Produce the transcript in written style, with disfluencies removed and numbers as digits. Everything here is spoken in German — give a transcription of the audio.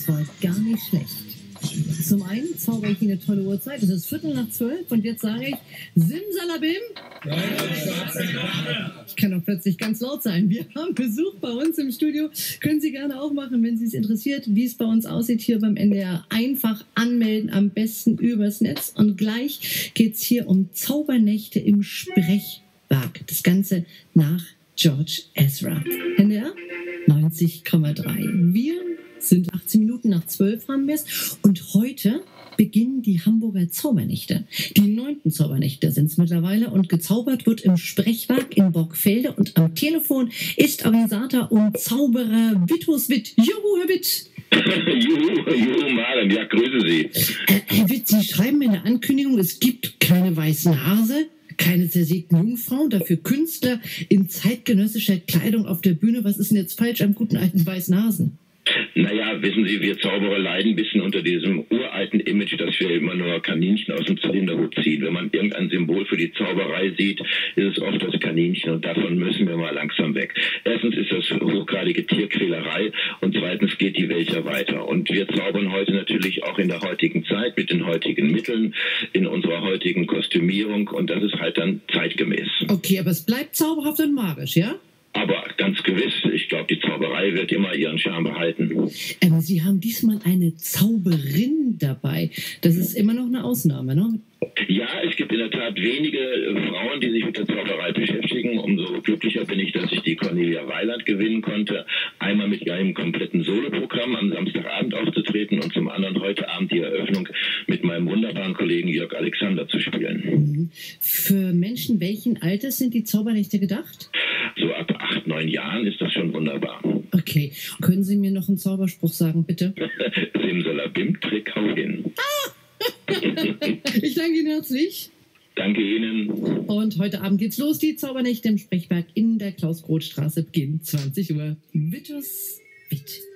Das war gar nicht schlecht. Zum einen zauber ich Ihnen eine tolle Uhrzeit. Es ist 11:45 und jetzt sage ich Simsalabim. Ich kann auch plötzlich ganz laut sein. Wir haben Besuch bei uns im Studio. Können Sie gerne auch machen, wenn Sie es interessiert, wie es bei uns aussieht hier beim NDR. Einfach anmelden, am besten übers Netz. Und gleich geht es hier um Zaubernächte im Sprechwerk. Das Ganze nach George Ezra. NDR 90,3. Wir sind 18 Minuten nach 12 haben wir es. Und heute beginnen die Hamburger Zaubernächte. Die 9. Zaubernächte sind es mittlerweile und gezaubert wird im Sprechwerk in Borgfelde. Und am Telefon ist Organisator und Zauberer Wittus Witt. Juhu, Herr Witt. Juhu, Maren, ja, grüße Sie. Herr Witt, Sie schreiben in der Ankündigung, es gibt keine weißen Hase, keine zersägten Jungfrauen, dafür Künstler in zeitgenössischer Kleidung auf der Bühne. Was ist denn jetzt falsch am guten alten weißen Hasen? Naja, wissen Sie, wir Zauberer leiden ein bisschen unter diesem uralten Image, dass wir immer nur Kaninchen aus dem Zylinderhut ziehen. Wenn man irgendein Symbol für die Zauberei sieht, ist es oft das Kaninchen und davon müssen wir mal langsam weg. Erstens ist das hochgradige Tierquälerei und zweitens geht die Welt ja weiter. Und wir zaubern heute natürlich auch in der heutigen Zeit mit den heutigen Mitteln, in unserer heutigen Kostümierung und das ist halt dann zeitgemäß. Okay, aber es bleibt zauberhaft und magisch, ja? Aber ganz gewiss, ich glaube, die Zauberei wird immer ihren Charme behalten. Sie haben diesmal eine Zauberin dabei. Das ist immer noch eine Ausnahme, ne? Ja, es gibt in der Tat wenige Frauen, die sich mit der Zauberei beschäftigen. Umso glücklicher bin ich, dass ich die Cornelia Weiland gewinnen konnte. Einmal mit ihrem kompletten Soloprogramm am Samstagabend aufzutreten und zum anderen heute Abend die Eröffnung mit meinem wunderbaren Kollegen Jörg Alexander zu spielen. Für Menschen welchen Alters sind die Zaubernächte gedacht? So ab 8, 9 Jahren ist das schon wunderbar. Okay. Können Sie mir noch einen Zauberspruch sagen, bitte? Simsalabim, Trick, hau hin. Ich danke Ihnen herzlich. Danke Ihnen. Und heute Abend geht's los. Die Zaubernächte im Sprechwerk in der Klaus-Groth-Straße beginnen 20 Uhr. Wittus Witt.